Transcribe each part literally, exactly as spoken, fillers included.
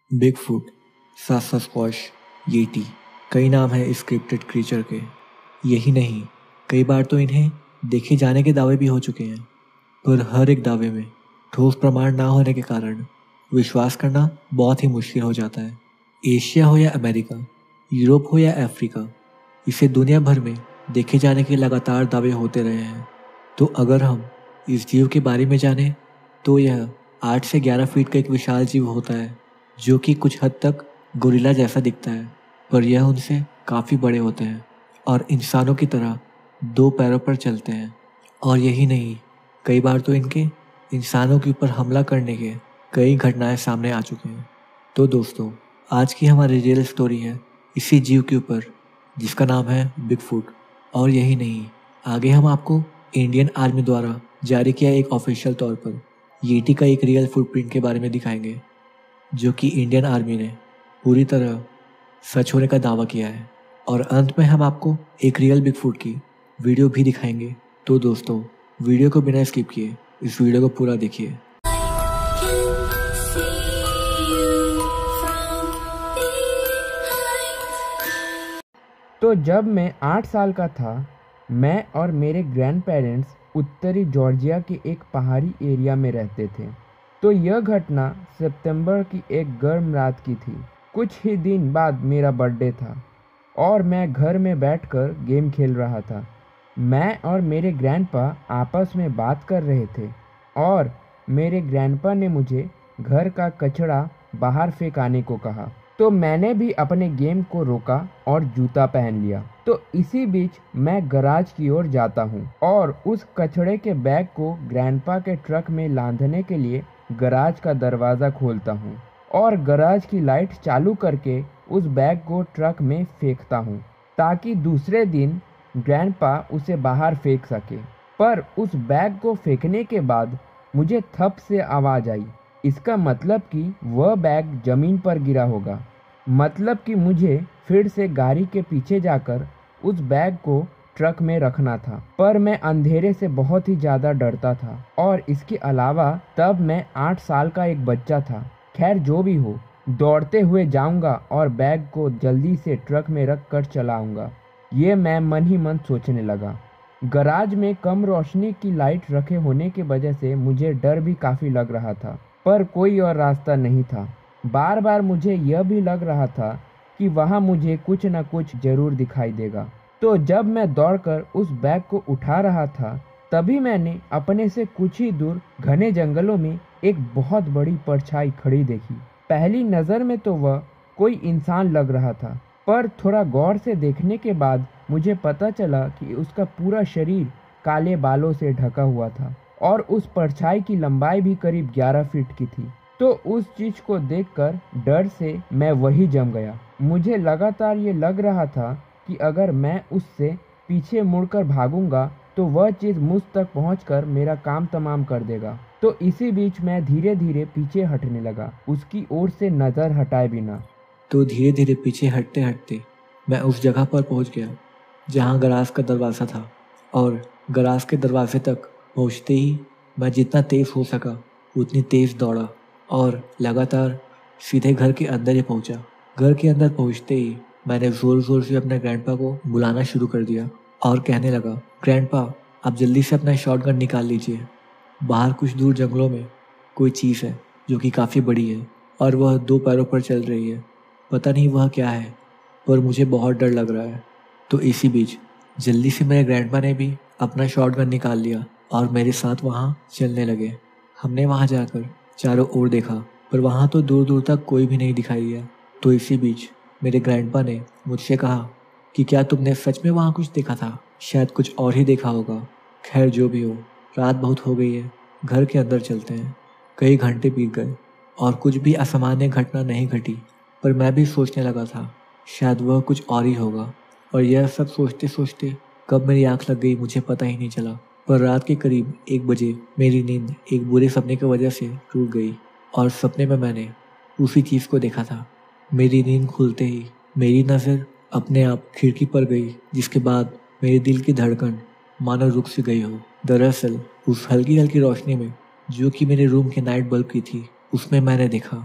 Bigfoot, सासास्क्वैश, Yeti, कई नाम हैं इस क्रिप्टिड क्रीचर के। यही नहीं, कई बार तो इन्हें देखे जाने के दावे भी हो चुके हैं, पर हर एक दावे में ठोस प्रमाण ना होने के कारण विश्वास करना बहुत ही मुश्किल हो जाता है। एशिया हो या अमेरिका, यूरोप हो या अफ्रीका, इसे दुनिया भर में देखे जाने के लगातार दावे होते रहे हैं। तो अगर हम इस जीव के बारे में जानें तो यह आठ से ग्यारह फीट का एक विशाल जीव होता है, जो कि कुछ हद तक गोरिल्ला जैसा दिखता है, पर यह उनसे काफ़ी बड़े होते हैं और इंसानों की तरह दो पैरों पर चलते हैं। और यही नहीं, कई बार तो इनके इंसानों के ऊपर हमला करने के कई घटनाएं सामने आ चुकी हैं। तो दोस्तों, आज की हमारी रियल स्टोरी है इसी जीव के ऊपर, जिसका नाम है बिगफुट। और यही नहीं, आगे हम आपको इंडियन आर्मी द्वारा जारी किया एक ऑफिशियल तौर पर येटी का एक रियल फुटप्रिंट के बारे में दिखाएंगे, जो कि इंडियन आर्मी ने पूरी तरह सच होने का दावा किया है। और अंत में हम आपको एक रियल बिगफुट की वीडियो भी दिखाएंगे। तो दोस्तों, वीडियो को बिना स्किप किए इस वीडियो को पूरा देखिए। तो जब मैं आठ साल का था, मैं और मेरे ग्रैंड पेरेंट्स उत्तरी जॉर्जिया के एक पहाड़ी एरिया में रहते थे। तो यह घटना सितंबर की एक गर्म रात की थी। कुछ ही दिन बाद मेरा बर्थडे था और मैं घर में बैठकर गेम खेल रहा था। मैं और मेरे ग्रैंडपा आपस में बात कर रहे थे और मेरे ग्रैंडपा ने मुझे घर का कचरा बाहर फेंकाने को कहा। तो मैंने भी अपने गेम को रोका और जूता पहन लिया। तो इसी बीच मैं गराज की ओर जाता हूँ और उस कचड़े के बैग को ग्रैंडपा के ट्रक में लादने के लिए गराज का दरवाज़ा खोलता हूँ और गराज की लाइट चालू करके उस बैग को ट्रक में फेंकता हूँ, ताकि दूसरे दिन ग्रैंडपा उसे बाहर फेंक सके। पर उस बैग को फेंकने के बाद मुझे थप से आवाज़ आई। इसका मतलब कि वह बैग ज़मीन पर गिरा होगा। मतलब कि मुझे फिर से गाड़ी के पीछे जाकर उस बैग को ट्रक में रखना था। पर मैं अंधेरे से बहुत ही ज़्यादा डरता था और इसके अलावा तब मैं आठ साल का एक बच्चा था। खैर, जो भी हो, दौड़ते हुए जाऊंगा और बैग को जल्दी से ट्रक में रख कर चलाऊंगा, ये मैं मन ही मन सोचने लगा। गराज में कम रोशनी की लाइट रखे होने की वजह से मुझे डर भी काफ़ी लग रहा था, पर कोई और रास्ता नहीं था। बार बार मुझे यह भी लग रहा था कि वहाँ मुझे कुछ न कुछ ज़रूर दिखाई देगा। तो जब मैं दौड़कर उस बैग को उठा रहा था, तभी मैंने अपने से कुछ ही दूर घने जंगलों में एक बहुत बड़ी परछाई खड़ी देखी। पहली नज़र में तो वह कोई इंसान लग रहा था, पर थोड़ा गौर से देखने के बाद मुझे पता चला कि उसका पूरा शरीर काले बालों से ढका हुआ था और उस परछाई की लंबाई भी करीब ग्यारह फीट की थी। तो उस चीज़ को देखकर डर से मैं वही जम गया। मुझे लगातार ये लग रहा था कि अगर मैं उससे पीछे मुड़कर भागूंगा तो वह चीज़ मुझ तक पहुंचकर मेरा काम तमाम कर देगा। तो इसी बीच मैं धीरे धीरे पीछे हटने लगा, उसकी ओर से नज़र हटाए बिना। तो धीरे धीरे पीछे हटते हटते मैं उस जगह पर पहुंच गया जहां गराज का दरवाज़ा था। और गराज के दरवाजे तक पहुंचते ही मैं जितना तेज़ हो सका उतनी तेज़ दौड़ा और लगातार सीधे घर के अंदर ही पहुंचा। घर के अंदर पहुंचते ही मैंने ज़ोर ज़ोर से अपने ग्रैंडपा को बुलाना शुरू कर दिया और कहने लगा, ग्रैंडपा, आप जल्दी से अपना शॉटगन निकाल लीजिए। बाहर कुछ दूर जंगलों में कोई चीज़ है जो कि काफ़ी बड़ी है और वह दो पैरों पर चल रही है। पता नहीं वह क्या है, पर मुझे बहुत डर लग रहा है। तो इसी बीच जल्दी से मेरे ग्रैंडपा ने भी अपना शॉटगन निकाल लिया और मेरे साथ वहाँ चलने लगे। हमने वहाँ जाकर चारों ओर देखा, पर वहाँ तो दूर दूर तक कोई भी नहीं दिखाई दिया। तो इसी बीच मेरे ग्रैंडपा ने मुझसे कहा कि क्या तुमने सच में वहाँ कुछ देखा था? शायद कुछ और ही देखा होगा। खैर, जो भी हो, रात बहुत हो गई है, घर के अंदर चलते हैं। कई घंटे बीत गए और कुछ भी असामान्य घटना नहीं घटी, पर मैं भी सोचने लगा था शायद वह कुछ और ही होगा। और यह सब सोचते सोचते कब मेरी आँख लग गई मुझे पता ही नहीं चला। पर रात के करीब एक बजे मेरी नींद एक बुरे सपने की वजह से टूट गई और सपने में मैंने उसी चीज़ को देखा था। मेरी नींद खुलते ही मेरी नज़र अपने आप खिड़की पर गई, जिसके बाद मेरे दिल की धड़कन मानो रुक सी गई हो। दरअसल उस हल्की हल्की रोशनी में, जो कि मेरे रूम के नाइट बल्ब की थी, उसमें मैंने देखा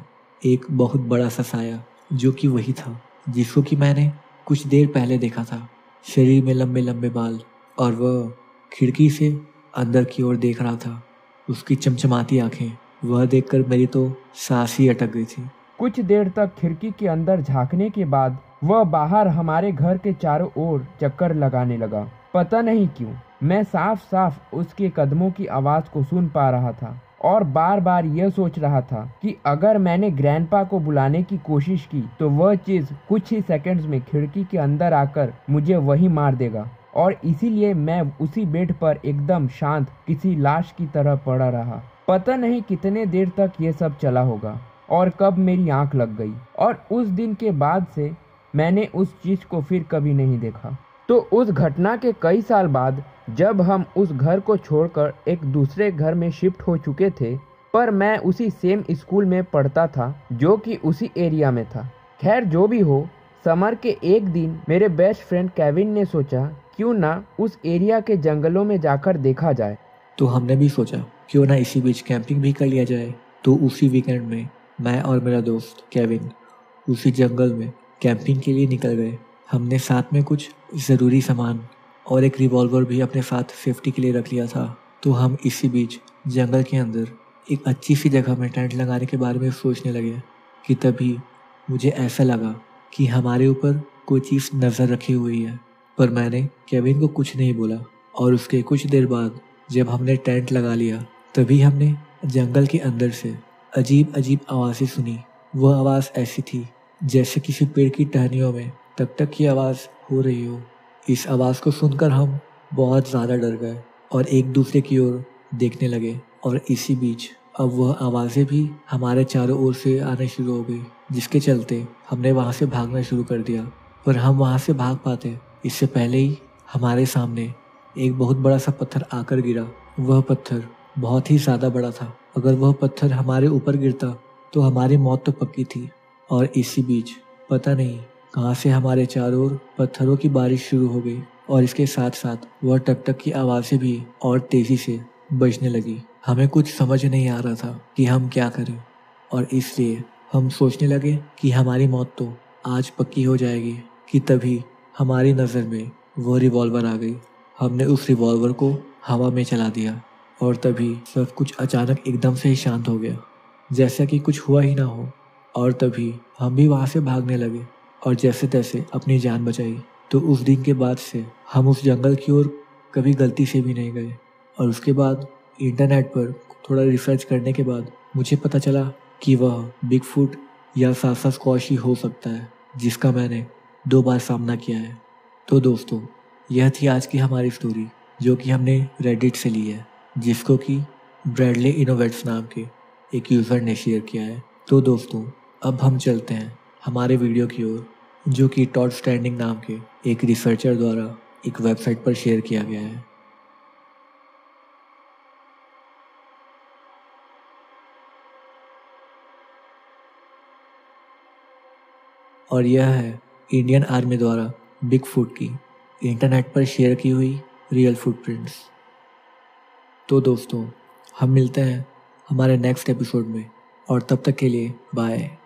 एक बहुत बड़ा सा साया, जो कि वही था जिसको कि मैंने कुछ देर पहले देखा था। शरीर में लंबे लंबे बाल, और वह खिड़की से अंदर की ओर देख रहा था। उसकी चमचमाती आंखें, वह देखकर मेरी तो सांस ही अटक गई थी। कुछ देर तक खिड़की के अंदर झांकने के बाद वह बाहर हमारे घर के चारों ओर चक्कर लगाने लगा। पता नहीं क्यों मैं साफ साफ उसके कदमों की आवाज़ को सुन पा रहा था और बार बार यह सोच रहा था कि अगर मैंने ग्रैंडपा को बुलाने की कोशिश की तो वह चीज़ कुछ ही सेकंड्स में खिड़की के अंदर आकर मुझे वही मार देगा। और इसीलिए मैं उसी बेड पर एकदम शांत किसी लाश की तरह पड़ा रहा। पता नहीं कितने देर तक ये सब चला होगा और कब मेरी आंख लग गई, और उस दिन के बाद से मैंने उस चीज़ को फिर कभी नहीं देखा। तो उस घटना के कई साल बाद जब हम उस घर को छोड़कर एक दूसरे घर में शिफ्ट हो चुके थे, पर मैं उसी सेम स्कूल में पढ़ता था जो कि उसी एरिया में था। खैर जो भी हो, समर के एक दिन मेरे बेस्ट फ्रेंड केविन ने सोचा क्यों ना उस एरिया के जंगलों में जाकर देखा जाए। तो हमने भी सोचा क्यों ना इसी बीच कैंपिंग भी कर लिया जाए। तो उसी वीकेंड में मैं और मेरा दोस्त केविन उसी जंगल में कैंपिंग के लिए निकल गए। हमने साथ में कुछ ज़रूरी सामान और एक रिवॉल्वर भी अपने साथ सेफ्टी के लिए रख लिया था। तो हम इसी बीच जंगल के अंदर एक अच्छी सी जगह में टेंट लगाने के बारे में सोचने लगे कि तभी मुझे ऐसा लगा कि हमारे ऊपर कोई चीज़ नज़र रखी हुई है। पर मैंने केविन को कुछ नहीं बोला, और उसके कुछ देर बाद जब हमने टेंट लगा लिया तभी हमने जंगल के अंदर से अजीब अजीब आवाज़ें सुनी। वह आवाज़ ऐसी थी जैसे किसी पेड़ की टहनियों में टक टक की आवाज़ हो रही हो। इस आवाज़ को सुनकर हम बहुत ज़्यादा डर गए और एक दूसरे की ओर देखने लगे। और इसी बीच अब वह आवाज़ें भी हमारे चारों ओर से आने शुरू हो गई, जिसके चलते हमने वहाँ से भागना शुरू कर दिया। पर हम वहाँ से भाग पाते इससे पहले ही हमारे सामने एक बहुत बड़ा सा पत्थर आकर गिरा। वह पत्थर बहुत ही ज़्यादा बड़ा था। अगर वह पत्थर हमारे ऊपर गिरता तो हमारी मौत तो पक्की थी। और इसी बीच पता नहीं कहाँ से हमारे चारों ओर पत्थरों की बारिश शुरू हो गई, और इसके साथ साथ वह टक टक की आवाज़ें भी और तेज़ी से बजने लगी। हमें कुछ समझ नहीं आ रहा था कि हम क्या करें, और इसलिए हम सोचने लगे कि हमारी मौत तो आज पक्की हो जाएगी कि तभी हमारी नज़र में वो रिवॉल्वर आ गई। हमने उस रिवॉल्वर को हवा में चला दिया और तभी सब कुछ अचानक एकदम से ही शांत हो गया, जैसा कि कुछ हुआ ही ना हो। और तभी हम भी वहाँ से भागने लगे और जैसे तैसे अपनी जान बचाई। तो उस दिन के बाद से हम उस जंगल की ओर कभी गलती से भी नहीं गए। और उसके बाद इंटरनेट पर थोड़ा रिसर्च करने के बाद मुझे पता चला कि वह बिगफुट या सासास्क्वॉश ही हो सकता है, जिसका मैंने दो बार सामना किया है। तो दोस्तों, यह थी आज की हमारी स्टोरी, जो कि हमने रेडिट से ली है, जिसको कि ब्रैडले इनोवेट्स नाम के एक यूज़र ने शेयर किया है। तो दोस्तों, अब हम चलते हैं हमारे वीडियो की ओर, जो कि टॉड स्टैंडिंग नाम के एक रिसर्चर द्वारा एक वेबसाइट पर शेयर किया गया है। और यह है इंडियन आर्मी द्वारा बिगफुट की इंटरनेट पर शेयर की हुई रियल फुटप्रिंट्स। तो दोस्तों, हम मिलते हैं हमारे नेक्स्ट एपिसोड में, और तब तक के लिए बाय।